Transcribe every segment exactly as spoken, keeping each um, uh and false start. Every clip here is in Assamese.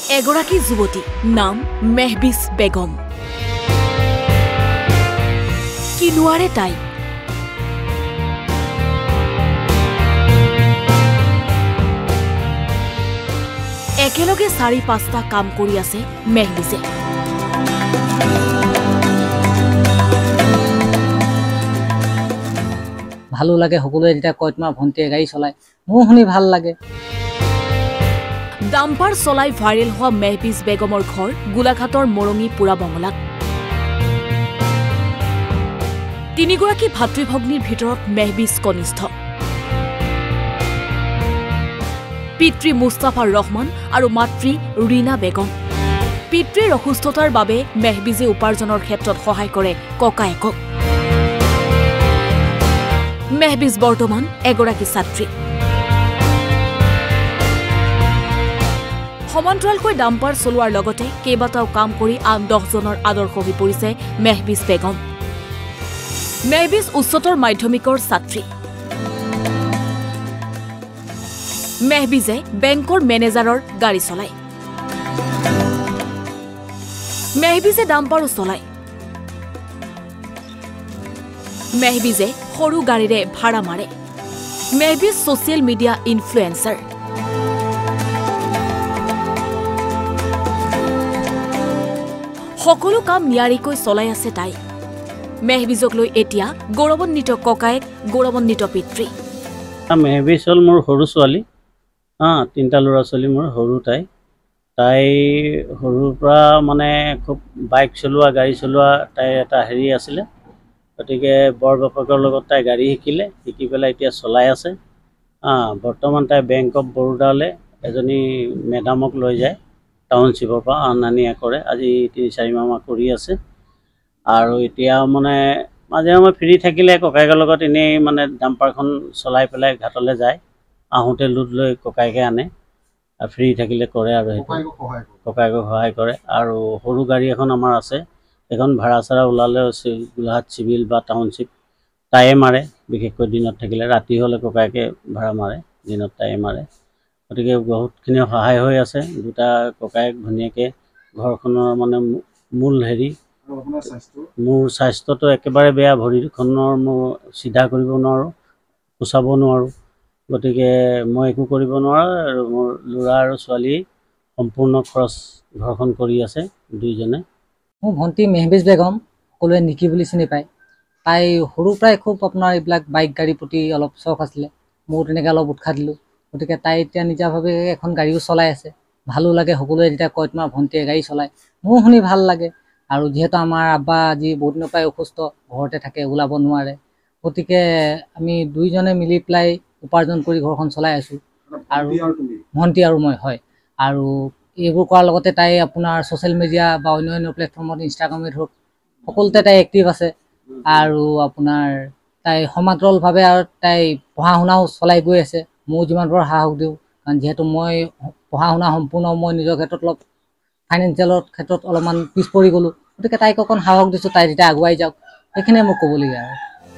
এগৰাকী যুৱতী নাম মেহবিজ বেগম কি নোৱাৰে তাই একেলগে চাৰি পাঁচটা কাম কৰি আছে মেহবিজে ভালো লাগে সকলোৱে যেতিয়া কয় তোমাৰ ভণ্টিয়ে গাড়ী চলায় মোৰ শুনি ভাল লাগে ডাম্পাৰ চলাই ভাইৰেল হোৱা মেহবিজ বেগমৰ ঘৰ গোলাঘাটৰ মৰঙী পুৰা বঙলাত তিনিগৰাকী ভাতৃভগ্নীৰ ভিতৰত মেহবিজ কনিষ্ঠ পিতৃ মুস্তাফা ৰহমান আৰু মাতৃ ৰীনা বেগম পিতৃৰ অসুস্থতাৰ বাবে মেহবিজে উপাৰ্জনৰ ক্ষেত্ৰত সহায় কৰে ককায়েকক মেহবিজ বৰ্তমান এগৰাকী ছাত্ৰী সমান্তৰালকৈ ডাম্পাৰ চলোৱাৰ লগতে কেইবাটাও কাম কৰি আন দহজনৰ আদৰ্শ হৈ পৰিছে মেহবিজ বেগম মেহবিজ উচ্চতৰ মাধ্যমিকৰ ছাত্ৰী মেহবিজে বেংকৰ মেনেজাৰৰ গাড়ী চলায় মেহবিজে ডাম্পাৰো চলায় মেহবিজে সৰু গাড়ীৰে ভাড়া মাৰে মেহবিজ ছচিয়েল মিডিয়া ইনফ্লুৱেঞ্চাৰ সকলো কাম নিয়াৰিকৈ চলাই আছে তাই মেহবিজক লৈ এতিয়া গৌৰৱান্বিত ককায়েক গৌৰৱান্বিত পিতৃ মেহবিজ হ'ল মোৰ সৰু ছোৱালী হা তিনিটা ল'ৰা ছোৱালী মোৰ সৰু তাই তাই সৰুৰ পৰা মানে খুব বাইক চলোৱা গাড়ী চলোৱা তাই এটা হেৰি আছিলে গতিকে বৰ বাপেকৰ লগত তাই গাড়ী শিকিলে শিকি পেলাই এতিয়া চলাই আছে বৰ্তমান তাই বেংক অফ বৰোদালৈ এজনী মেডামক লৈ যায় টাউনশ্বিপৰ পৰা অনা নিয়া কৰে আজি তিনি চাৰি মাহ কৰি আছে আৰু এতিয়া মানে মাজে সময়ে ফ্ৰী থাকিলে ককায়েকৰ লগত এনেই মানে ডাম্পাৰখন চলাই পেলাই ঘাটলৈ যায় আহোঁতে লোড লৈ ককায়েকে আনে আৰু ফ্ৰী থাকিলে কৰে আৰু ককায়েকক সহায় কৰে আৰু সৰু গাড়ী এখন আমাৰ আছে এখন ভাড়া চাড়া ওলালে গোলাঘাট চিভিল বা টাউনশ্বিপ তায়ে মাৰে বিশেষকৈ দিনত থাকিলে ৰাতি হ'লে ককায়েকে ভাড়া মাৰে দিনত তায়ে মাৰে গতিকে বহুতখিনি সহায় হৈ আছে দুটা ককায়েক ধুনীয়াকৈ ঘৰখনৰ মানে মূল হেৰি মোৰ স্বাস্থ্যটো একেবাৰে বেয়া ভৰিখনৰ মোৰ চিধা কৰিব নোৱাৰোঁ কোচাব নোৱাৰোঁ গতিকে মই একো কৰিব নোৱাৰোঁ আৰু মোৰ ল'ৰা আৰু ছোৱালী সম্পূৰ্ণ খৰচ ঘৰখন কৰি আছে দুইজনে মোৰ ভণ্টি মেহবিজ বেগম সকলোৱে নিকি বুলি চিনি পায় তাই সৰুৰ পৰাই খুব আপোনাৰ এইবিলাক বাইক গাড়ীৰ প্ৰতি অলপ চখ আছিলে ময়ো তেনেকৈ অলপ উৎসাহ দিলোঁ গতিকে তাই এতিয়া নিজাভাৱে এখন গাড়ীও চলাই আছে ভালো লাগে সকলোৱে যেতিয়া কয় তোমাৰ ভণ্টিয়ে গাড়ী চলায় মোৰ শুনি ভাল লাগে আৰু যিহেতু আমাৰ আব্বা আজি বহুত দিনৰ পৰাই অসুস্থ ঘৰতে থাকে ওলাব নোৱাৰে গতিকে আমি দুইজনে মিলি পেলাই উপাৰ্জন কৰি ঘৰখন চলাই আছোঁ আৰু ভণ্টি আৰু মই হয় আৰু এইবোৰ কৰাৰ লগতে তাই আপোনাৰ ছ'চিয়েল মিডিয়া বা অন্য অন্য প্লেটফৰ্মত ইনষ্টাগ্ৰামে ধৰক সকলোতে তাই এক্টিভ আছে আৰু আপোনাৰ তাই সমান্তৰালভাৱে আৰু তাই পঢ়া শুনাও চলাই গৈ আছে ময়ো যিমান পাৰোঁ সাহস দিওঁ কাৰণ যিহেতু মই পঢ়া শুনা সম্পূৰ্ণ মই নিজৰ ক্ষেত্ৰত অলপ ফাইনেন্সিয়েলৰ ক্ষেত্ৰত অলপমান পিছ পৰি গ'লোঁ গতিকে তাইক অকণ সাহস দিছোঁ তাই যেতিয়া আগুৱাই যাওক সেইখিনিয়ে মোক ক'বলগীয়া আৰু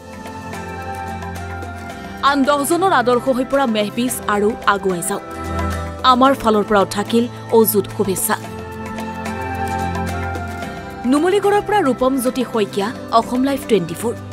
আন দহজনৰ আদৰ্শ হৈ পৰা মেহবিজ আৰু আগুৱাই যাওক আমাৰ ফালৰ পৰাও থাকিল অযুত শুভেচ্ছা নুমলীগড়ৰ পৰা Rupam Jyoti Saikia Assam live twenty four